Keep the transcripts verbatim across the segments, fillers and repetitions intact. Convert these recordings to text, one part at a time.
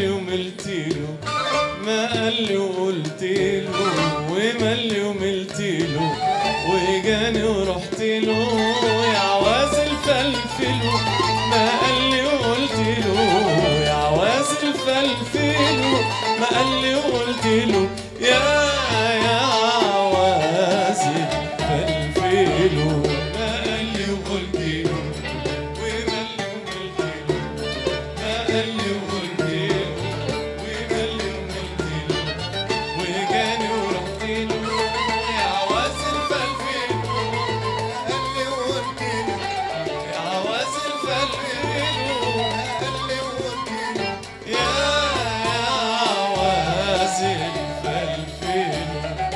وملي وملتيله، ما قال لي وقلتله، وملي وملتيله، وجاني ورحتله يا عواز الفلفله، ما قال لي وقلتله يا عواز الفلفله، ما قال لي وقلتله يا يا عواز الفلفله، ما قال لي وقلتله، وملي وملتيله، ما قال لي وقلتله، وملي وملتيله، وجاني ورحتله يا عواز الفلفله، ما قال لي وقلتله يا عواز الفلفله، ما قال لي وقلتله يا عواز الفلفله.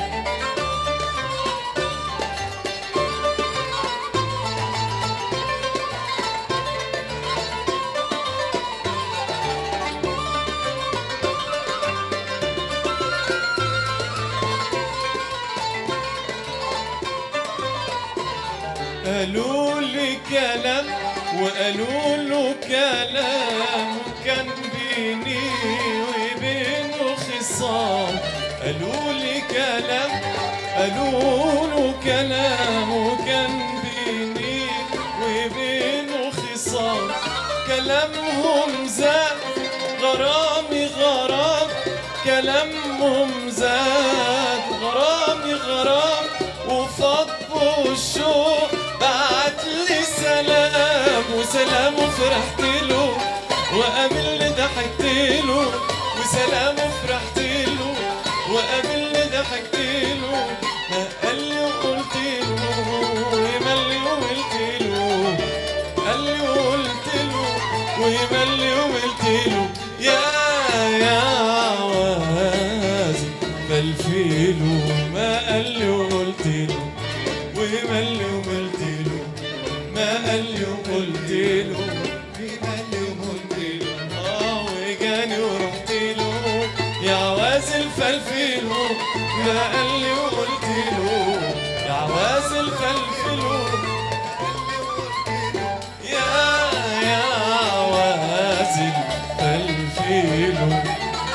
قالوا لي كلام وقالوا له كلام، وكان بيني وبينه خصام. قالوا لي كلام قالوا له كلام، وكان بيني وبينه خصام. كلامهم زاد غرامي غرام، كلامهم زاد غرامي غرام، وفض الشوق بعت لي سلام، وسلام وفرحت له، وقابلني ضحكت له، وسلام وفرحت له، وقابلني ضحكت له، ما قال لي وقلت له، وملي وقلت له، قال لي وقلت له، وملي وقلت له يا يا عواز فلفله، ما قال لي وقلت له، وملي وملتله، ما قال لي وقلت له، وملي وقلت له، اه وجاني ورحت له يا عواز الفلفله، ما قال لي وقلت له يا عواز الفلفله، يا يا عواز الفلفله.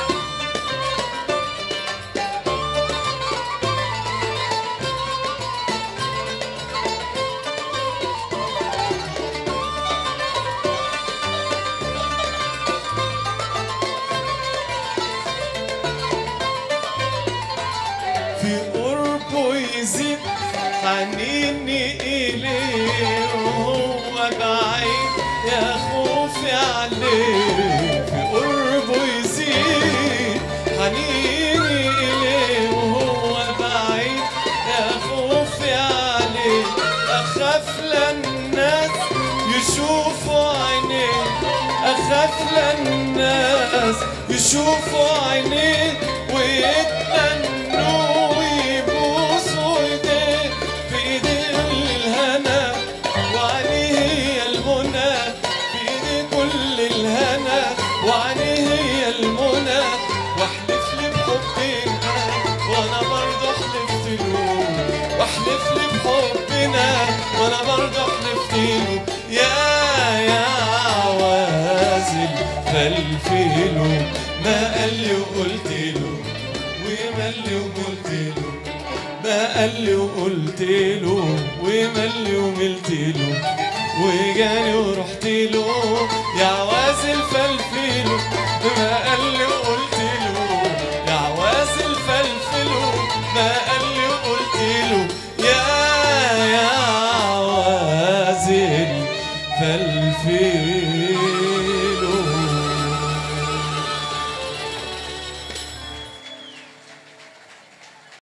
في قربه يزيد حنيني إليه، وهو بعيد يا خوفي عليه. في قربه يزيد حنيني إليه، وهو بعيد يا خوفي عليه. أخاف للناس يشوفوا عينيه، أخاف للناس يشوفوا عينيه، ويتمنوا ويبوسوا ايديه. في ايديه الهنا وعليه هي المنى، في ايديه كل الهنا وعليه هي المنى. واحلف لي بحبنا وانا برضه حلفت له، واحلف لي بحبنا وانا برضه حلفت له يا يا عواز الفلفله، ما قال لي وقلت له، وملي وقلت له، ما قال لي وقلت له، وملي وملت له، وجاني ورحت له يا عواز الفلفله، ما قال لي وقلت له يا عواز الفلفله، ما قال لي وقلت له يا يا عواز الفلفله.